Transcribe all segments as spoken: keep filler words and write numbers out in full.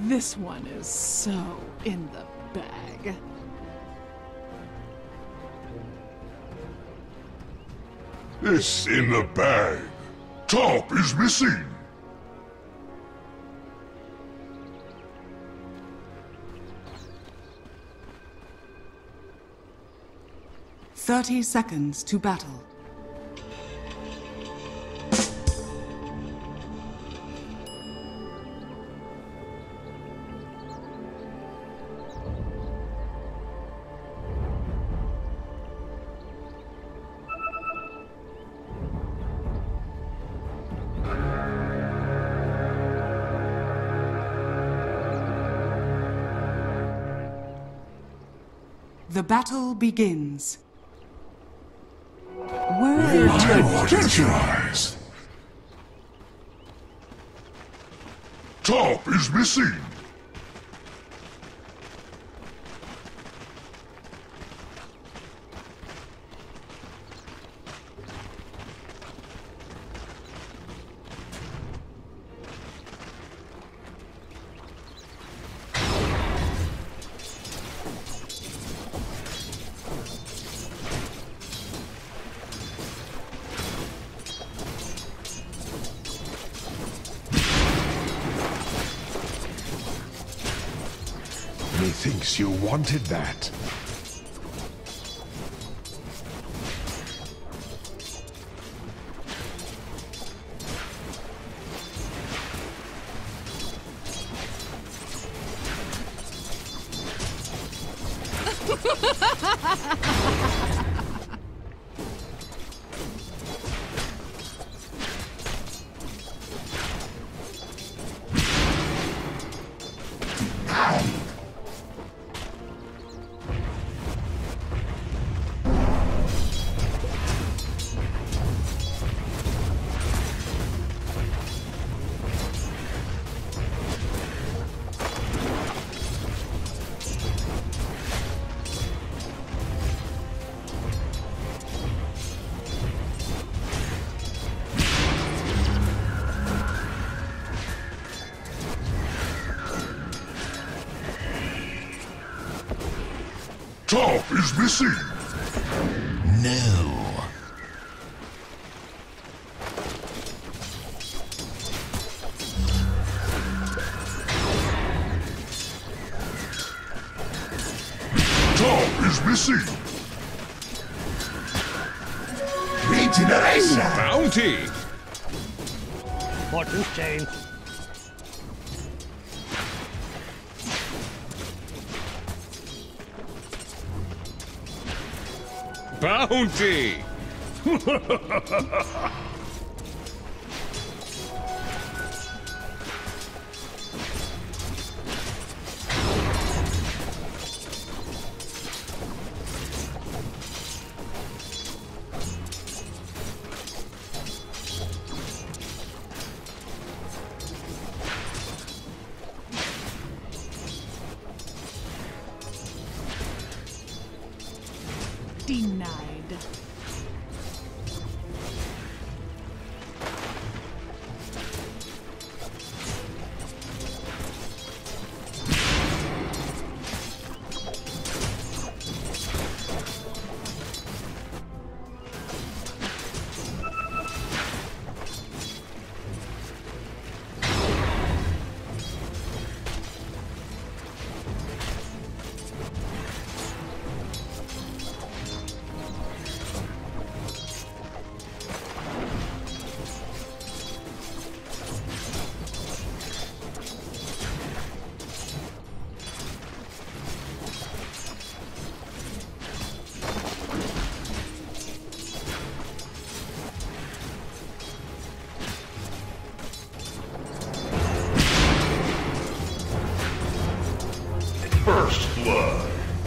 This one is so in the bag. It's in the bag. Top is missing. Thirty seconds to battle. The battle begins. Where I want to try. Top is missing. Methinks you wanted that. Top is missing. No. Top is missing. Regeneration. Bounty! Fortune's change. Bounty! Denied. First blood.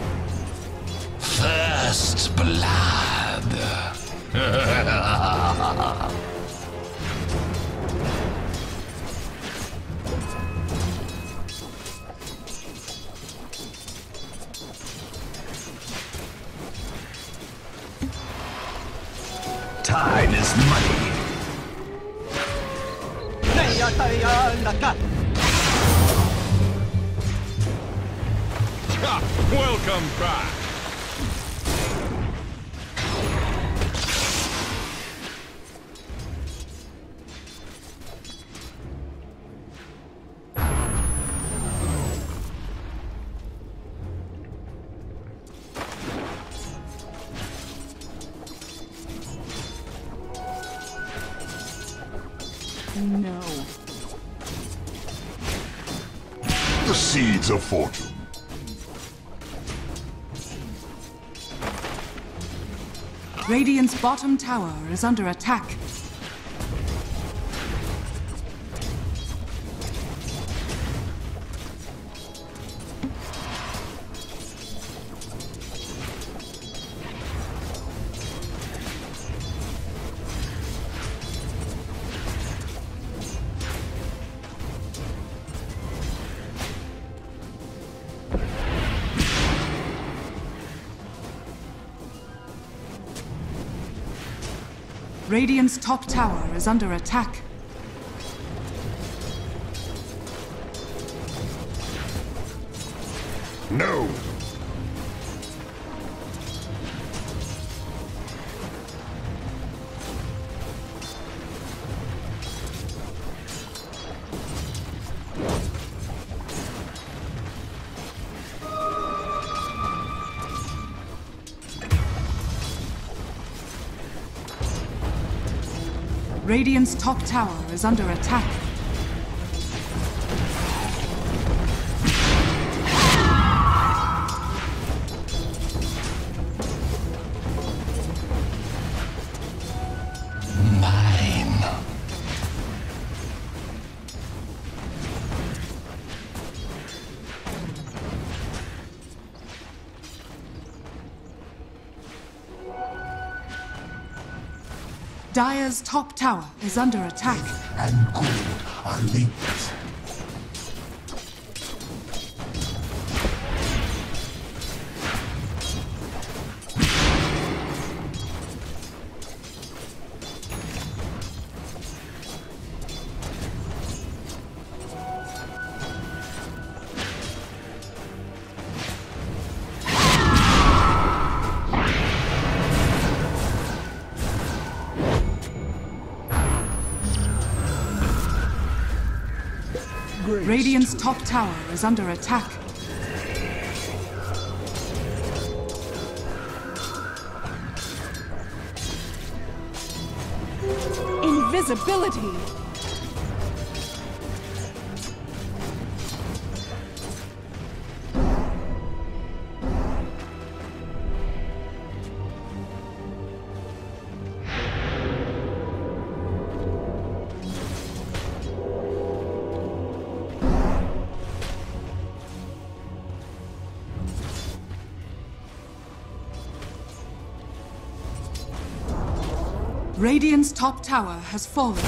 First blood. Time is money. Welcome back. No. The seeds of fortune. Radiant's bottom tower is under attack. Radiant's top tower is under attack. No. Radiant's top tower is under attack. Mine. Dire's top tower is under attack. And good are linked. Radiant's top tower is under attack. Invisibility! Radiant's top tower has fallen.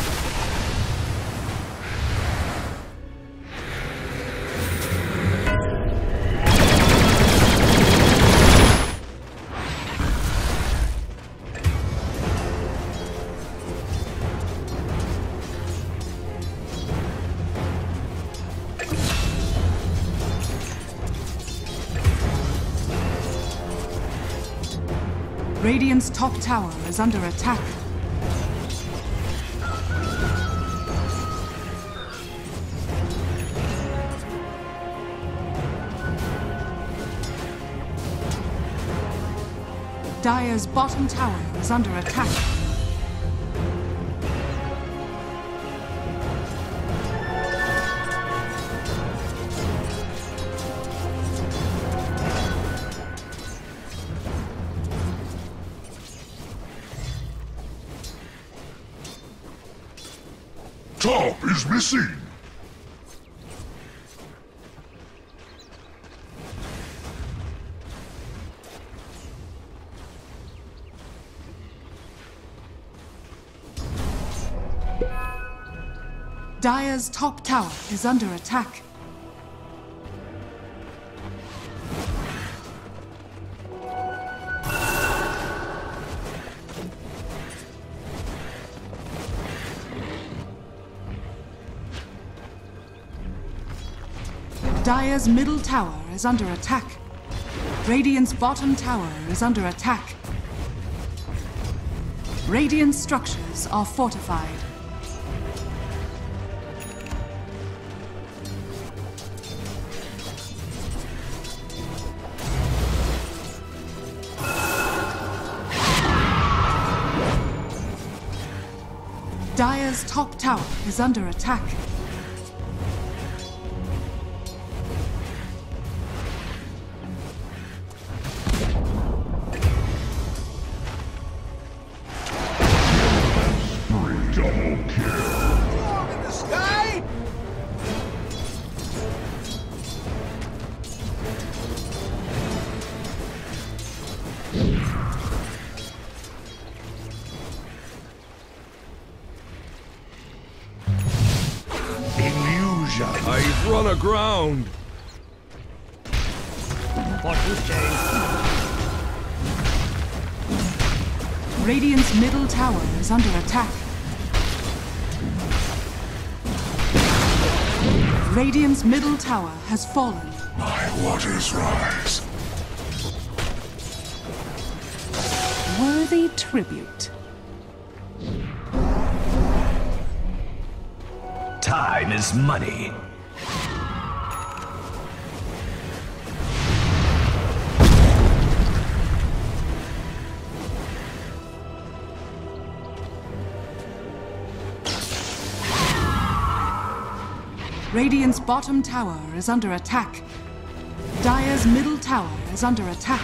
Radiant's top tower is under attack. Dire's bottom tower is under attack. Top is missing. Dire's top tower is under attack. Dire's middle tower is under attack. Radiant's bottom tower is under attack. Radiant structures are fortified. Dire's top tower is under attack. Double kill. In the sky? Illusion. I've run aground. Radiant's middle tower is under attack. Radiant's middle tower has fallen. My waters rise. Worthy tribute. Time is money. Radiant's bottom tower is under attack. Dire's middle tower is under attack.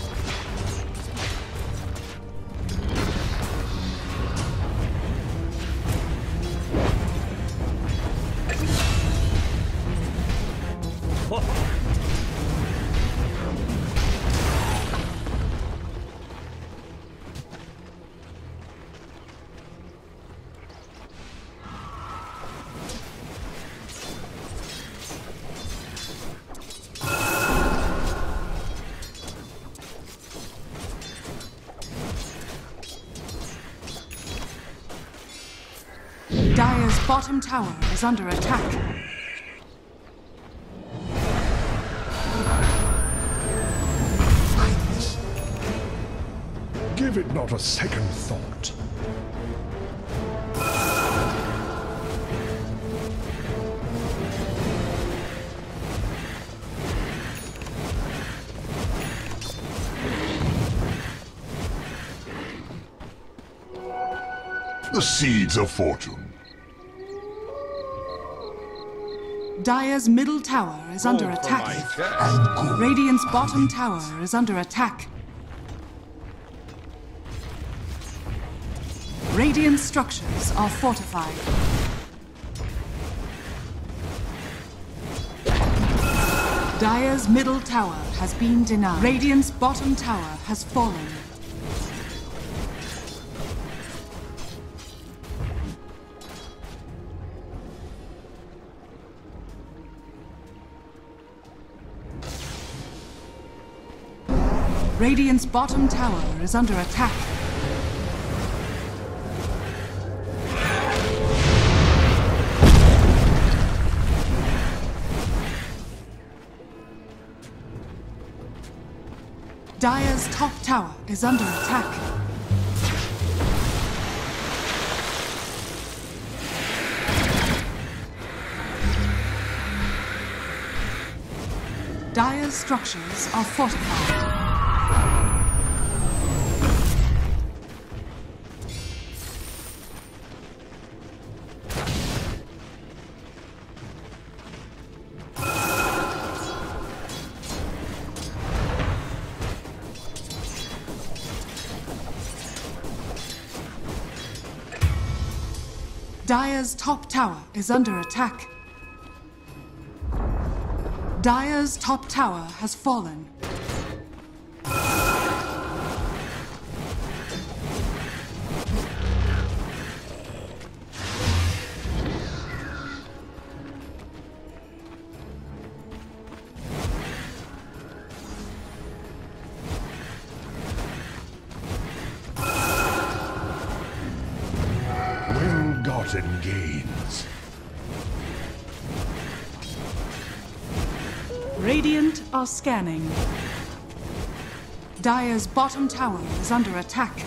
Dire's bottom tower is under attack. Give it not a second thought. The seeds of fortune. Dire's middle tower is under Hold for attack. my chest. Radiant's bottom tower is under attack. Radiant structures are fortified. Dire's middle tower has been denied. Radiant's bottom tower has fallen. Radiant's bottom tower is under attack. Dire's top tower is under attack. Dire's structures are fortified. Dire's top tower is under attack. Dire's top tower has fallen. Well-gotten gains. Radiant are scanning. Dire's bottom tower is under attack.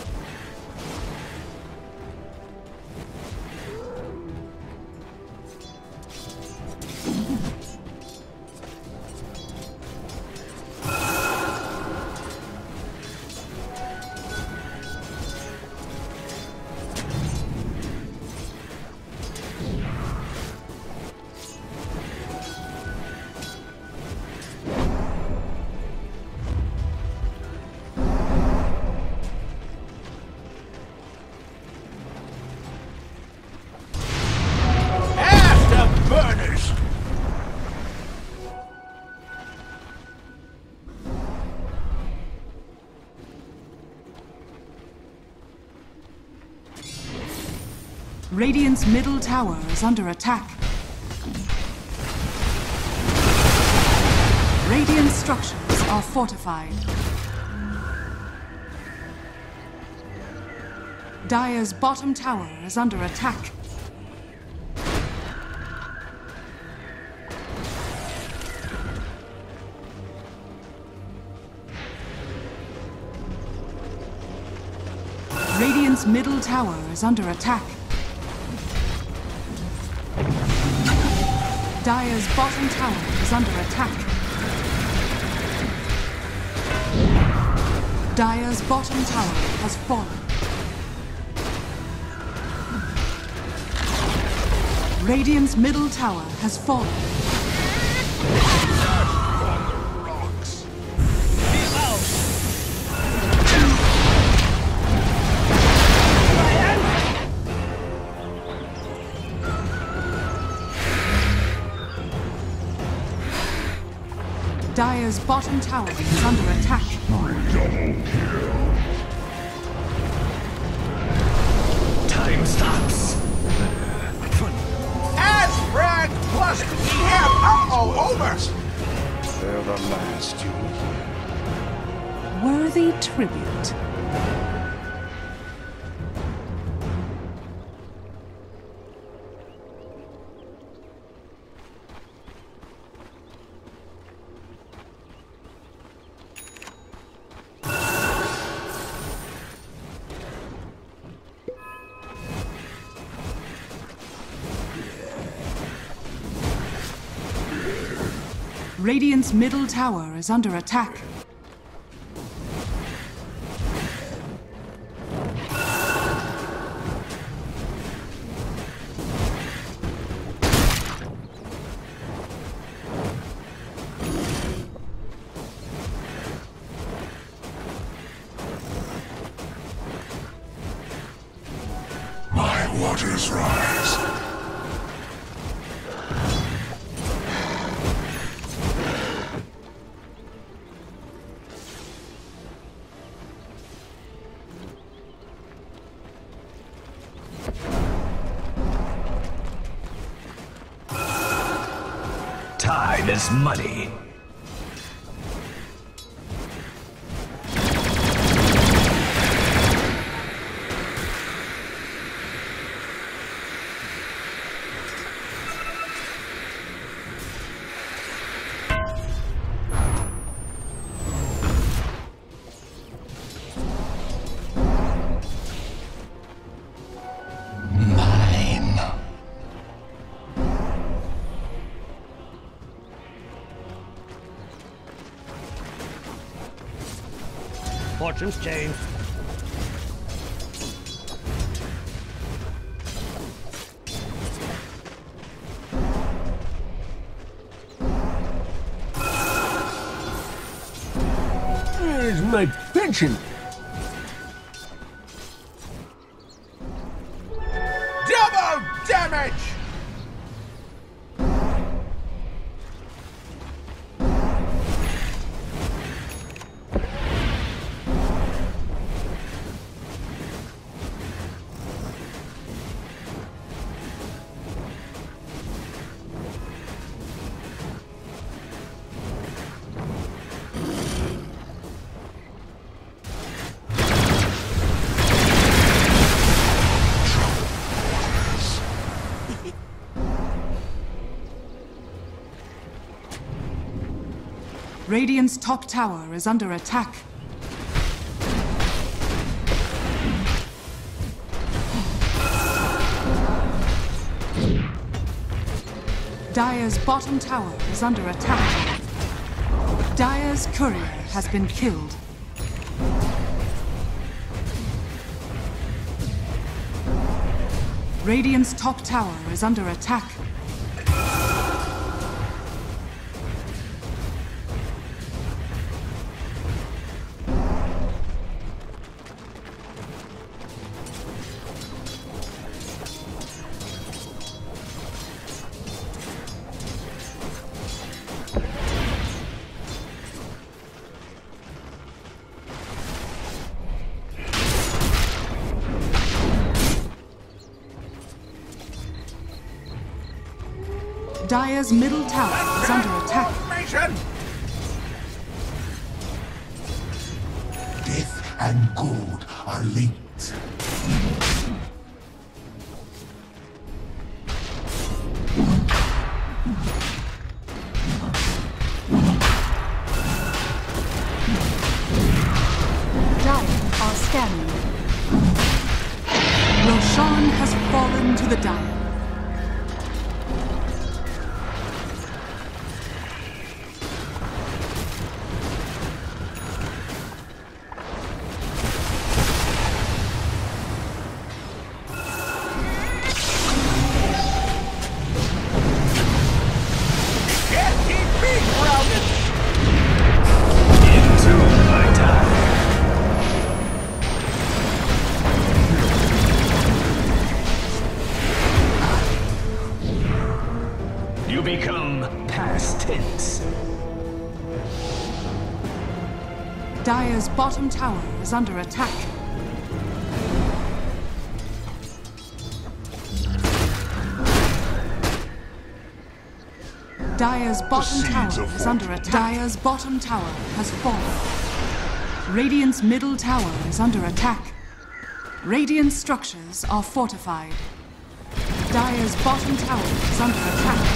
Radiant's middle tower is under attack. Radiant structures are fortified. Dire's bottom tower is under attack. Radiant's middle tower is under attack. Dire's bottom tower is under attack. Dire's bottom tower has fallen. Radiant's middle tower has fallen. Dire's bottom tower is under attack. Double kill. Time stops. Asfrag plus we have uh-oh over. They're the last you will hear. Worthy tribute. Radiant's middle tower is under attack. My waters rise. Time is money. Fortune's changed. Where's my pension? Double damage! Radiant's top tower is under attack. Dire's bottom tower is under attack. Dire's courier has been killed. Radiant's top tower is under attack. Dire's middle tower is under attack. Death and gold are linked. Dire are scanning. Roshan has fallen to the Dire. You become past tense. Dire's bottom tower is under attack. Dire's bottom tower is under attack. Dire's bottom tower has fallen. Radiant's middle tower is under attack. Radiant structures are fortified. Dire's bottom tower is under attack.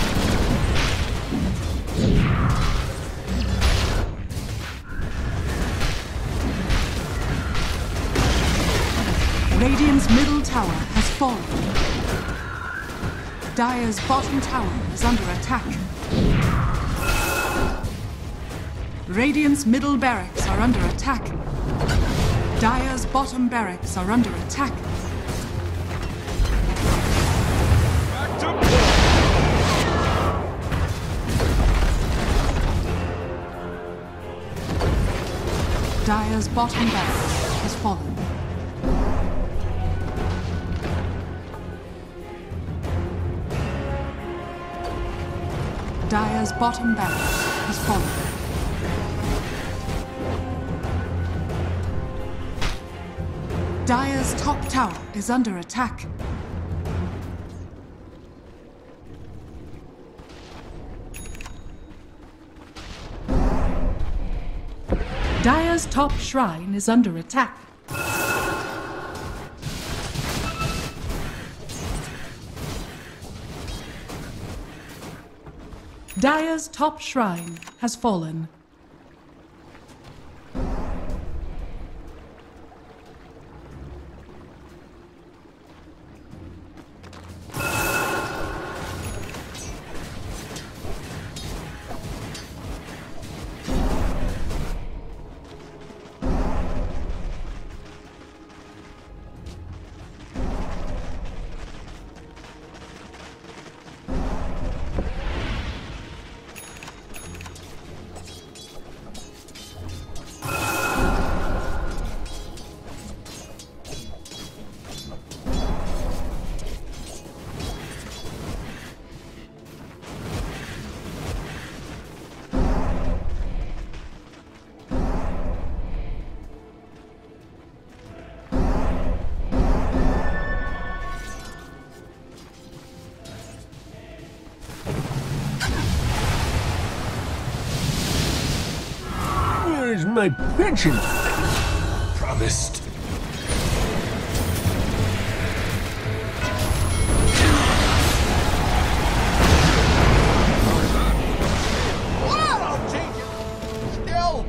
Radiant's middle tower has fallen. Dire's bottom tower is under attack. Radiant's middle barracks are under attack. Dire's bottom barracks are under attack. Dire's bottom barracks has fallen. Dire's bottom barracks has fallen. Dire's top tower is under attack. Dire's top shrine is under attack. Dire's top shrine has fallen. Where's my pension? Promised. Well, I'll take it. Still.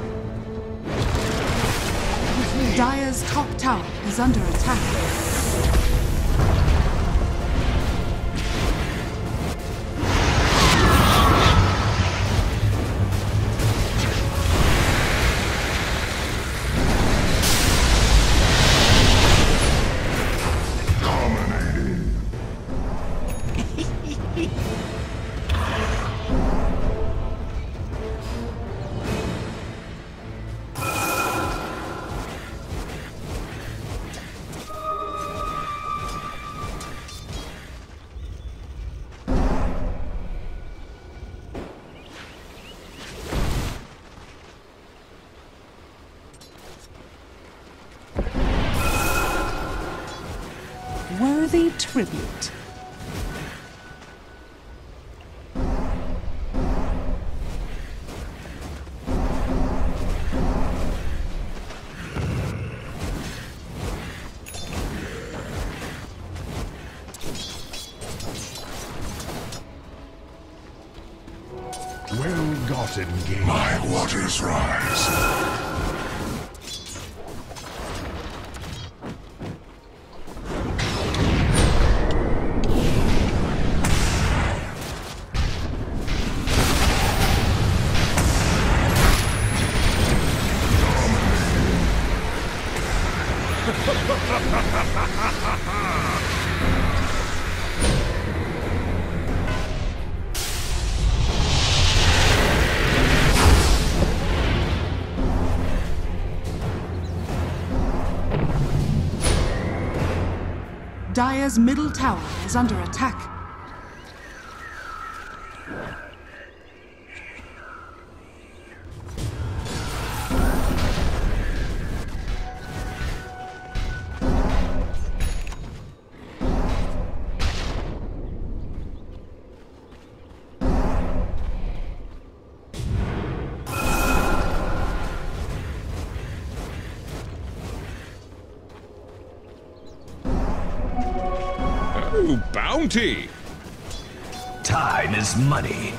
Dire's top tower is under attack. tribute. Well-gotten gains. My waters rise. Dire's middle tower is under attack. Bounty! Time is money.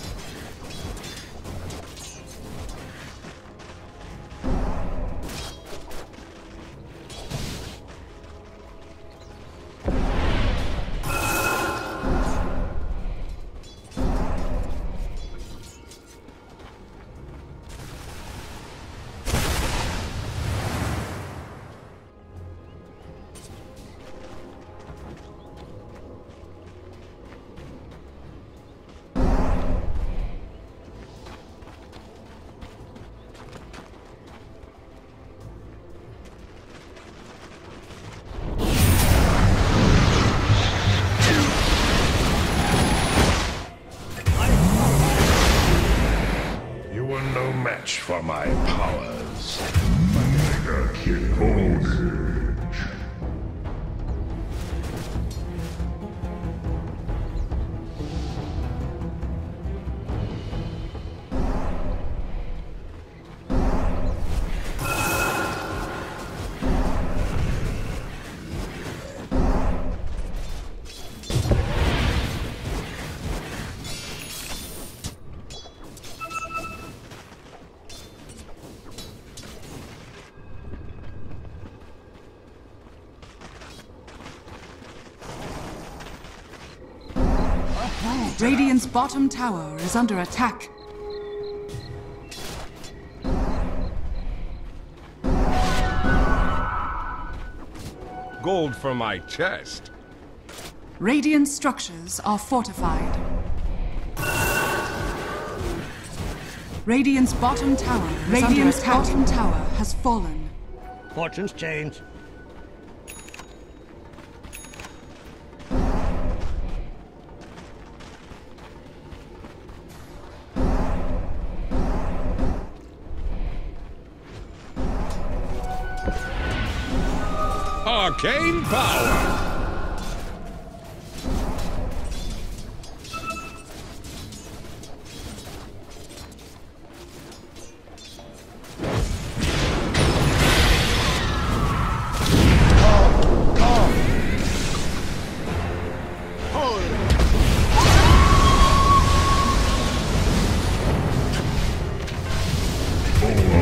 For my powers. Mega Kid Radiant's bottom tower is under attack. Gold for my chest. Radiant structures are fortified. Radiant's bottom tower is Radiant's under attack. Bottom tower has fallen. Fortunes change. Arcane power!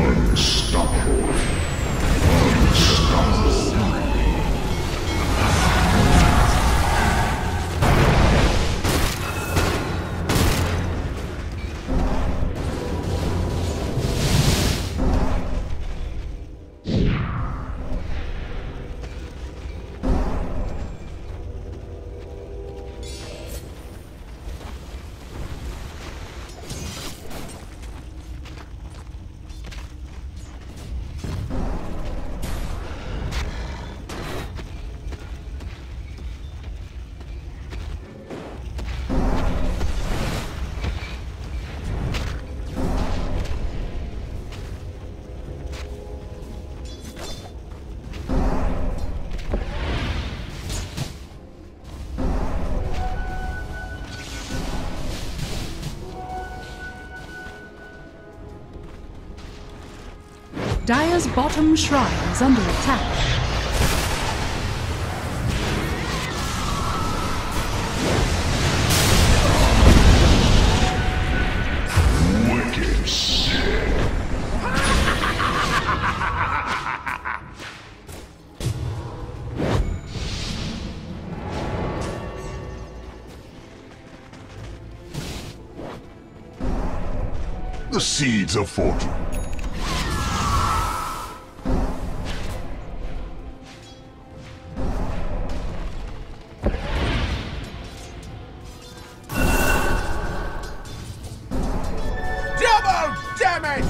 Unstoppable. Unstoppable. Dire's bottom shrine is under attack. Wicked sick. The seeds of fortune. Double damage!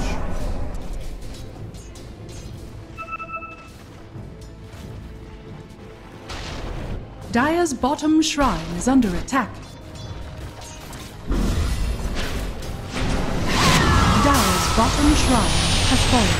Dire's bottom shrine is under attack. Dire's bottom shrine has fallen.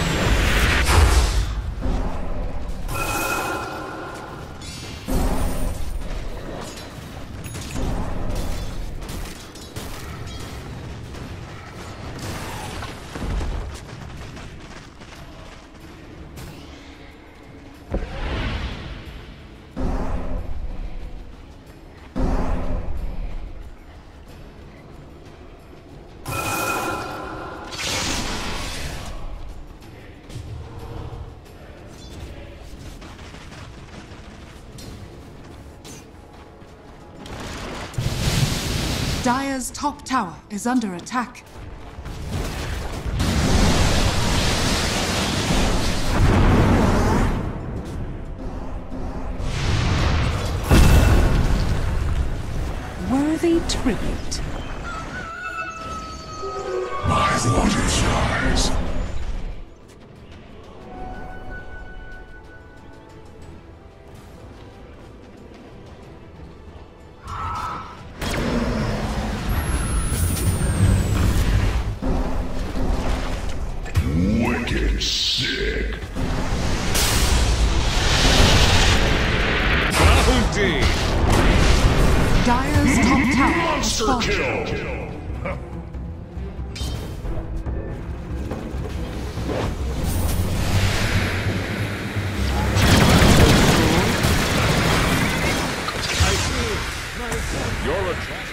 Dire's top tower is under attack. Worthy tribute. My water stars. Wicked sick. Bounty! Dire's top tower is Monster fallen. kill. You're attracted.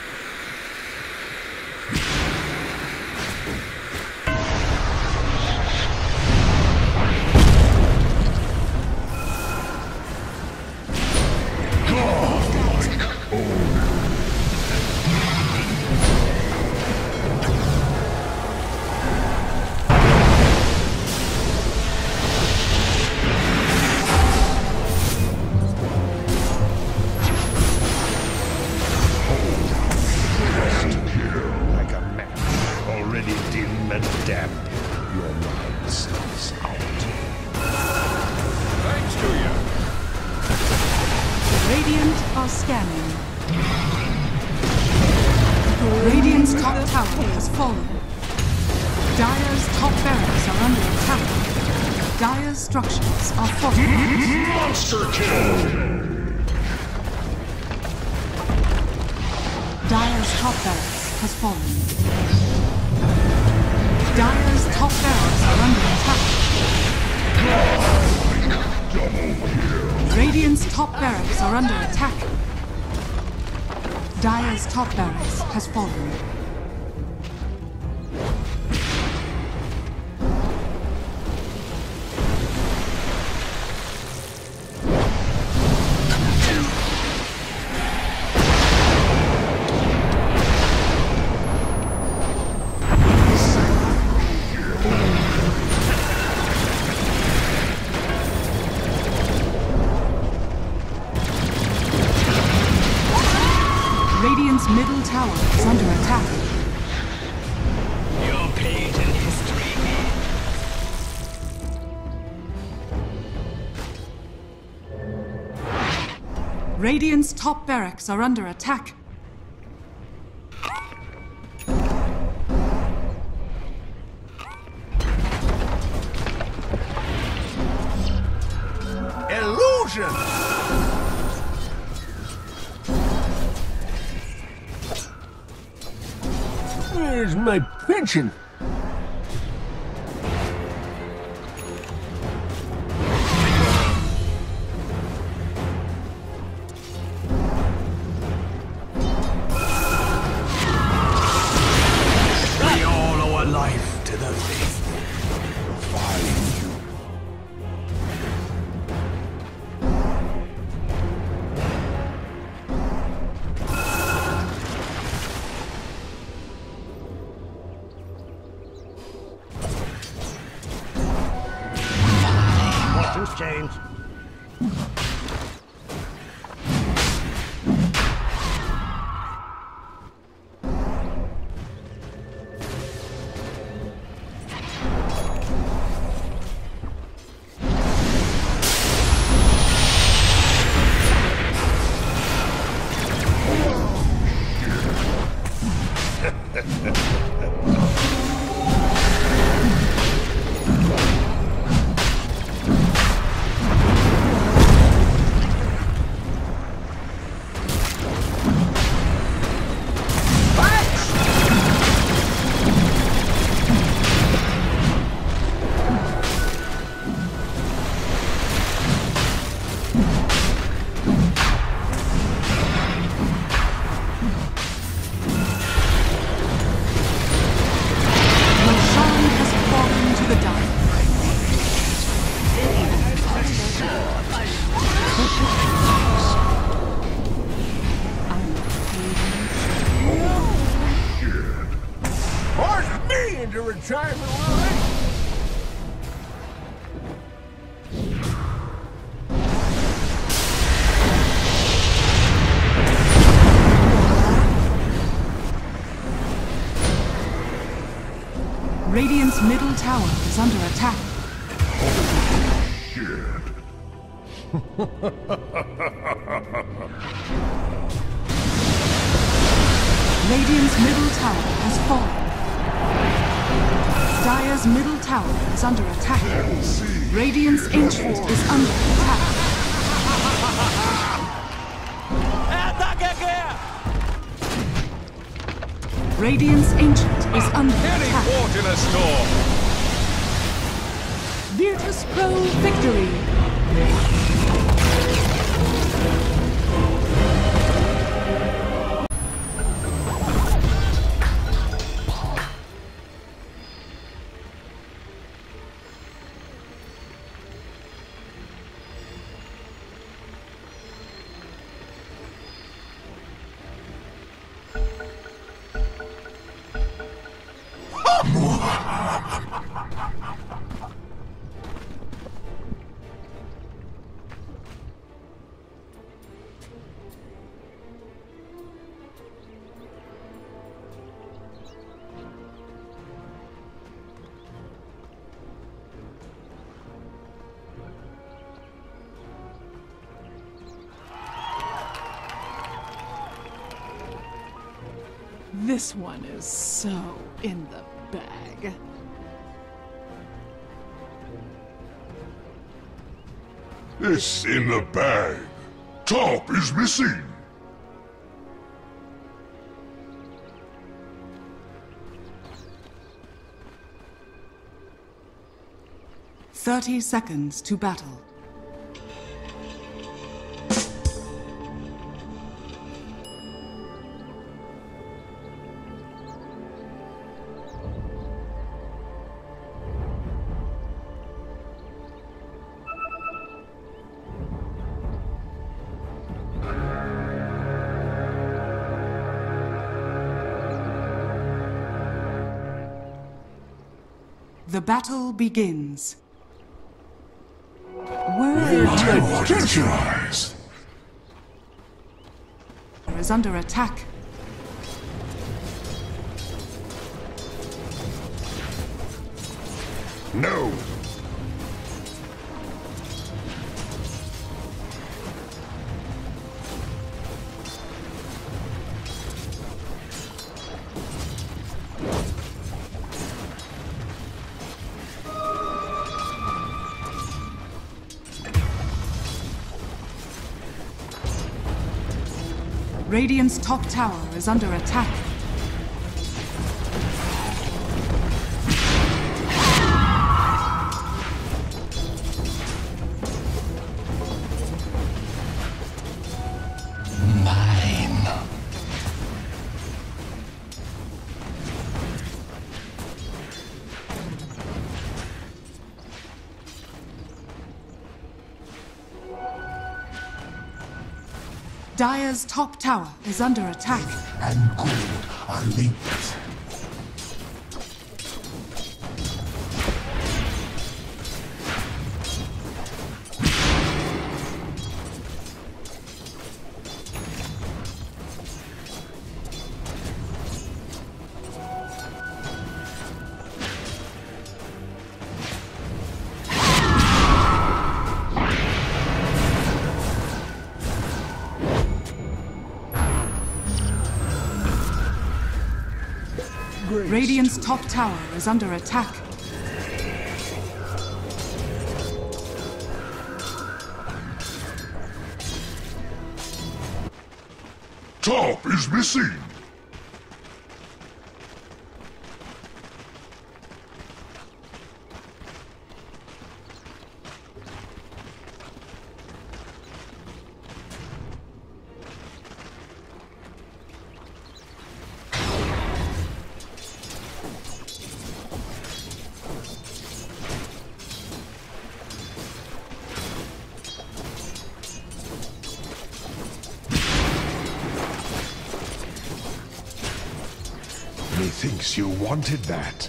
Like a man, already dim and damp. Your mind sells out. Thanks to you. Radiant are scanning. Radiant's top tower has fallen. Dire's top barracks are under attack. Dire's structures are fortified. Monster kill. Dire's top barracks has fallen. Dire's top barracks are under attack. Radiant's top barracks are under attack. Dire's top barracks has fallen. Radiant's middle tower is under attack. Your page in history. Radiant's top barracks are under attack. Illusion! Where's my pension? seems. Radiant's middle tower is under attack. Radiant's middle tower has fallen. Dire's middle tower is under attack. Radiant's ancient is under attack. Radiant's ancient is under attack. Port in a storm. Virtus Pro victory. This one is so in the bag. It's in the bag. Top is missing. Thirty seconds to battle. The battle begins. Word Attention! is under attack. No! Radiant's top tower is under attack. Mine. Dire's top tower is under attack. And good are linked. Radiant's top tower is under attack. Top is missing. Methinks you wanted that.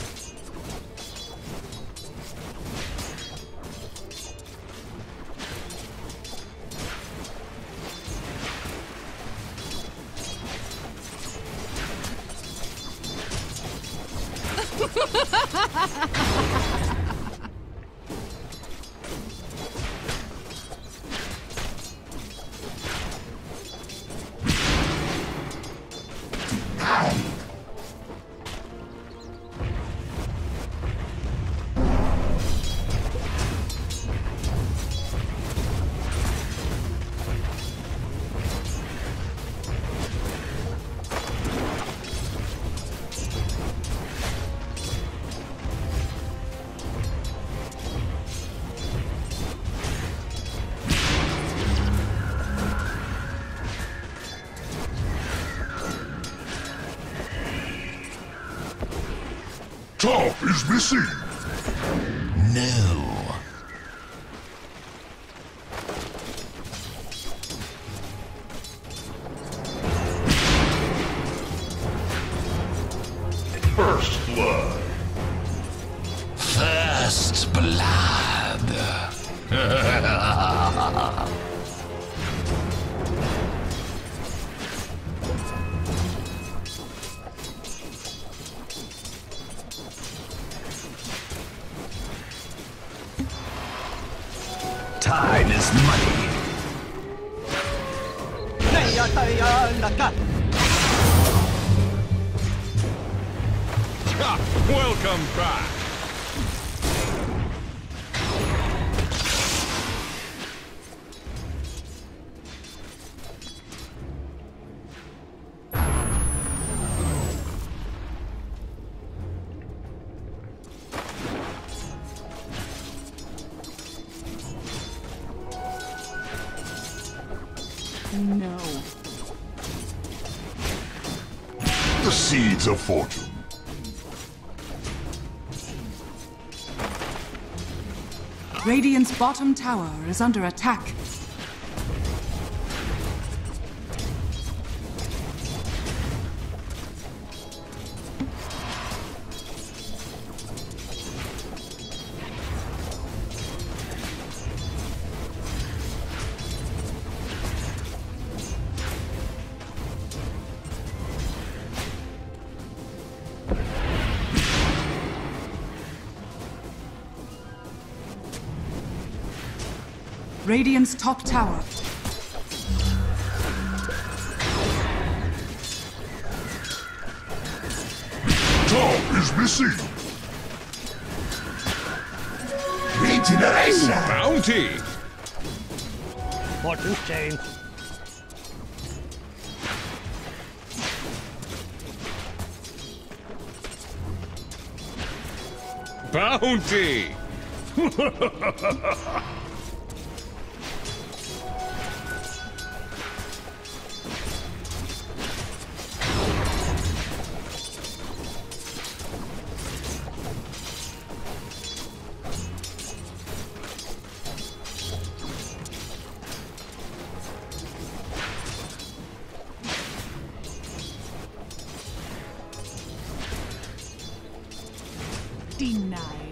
Top is missing. No. First blood. First blood. Time is money. Ha! Welcome back. No. The seeds of fortune. Radiant's bottom tower is under attack. Radiant's top tower. Top is missing. Regeneration! Bounty. Fortune's change. Bounty. Denied.